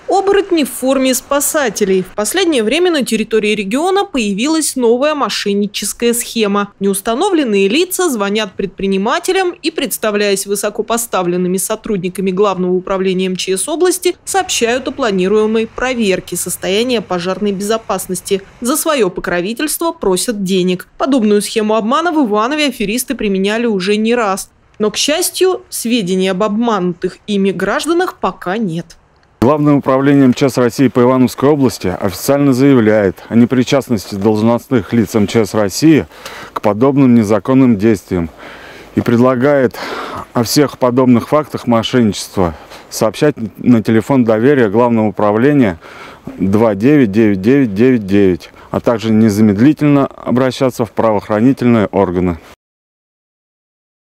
Оборотни в форме спасателей. В последнее время на территории региона появилась новая мошенническая схема. Неустановленные лица звонят предпринимателям и, представляясь высокопоставленными сотрудниками Главного управления МЧС области, сообщают о планируемой проверке состояния пожарной безопасности. За свое покровительство просят денег. Подобную схему обмана в Иванове аферисты применяли уже не раз. Но, к счастью, сведений об обманутых ими гражданах пока нет. Главное управление МЧС России по Ивановской области официально заявляет о непричастности должностных лиц МЧС России к подобным незаконным действиям и предлагает о всех подобных фактах мошенничества сообщать на телефон доверия Главного управления 299999, а также незамедлительно обращаться в правоохранительные органы.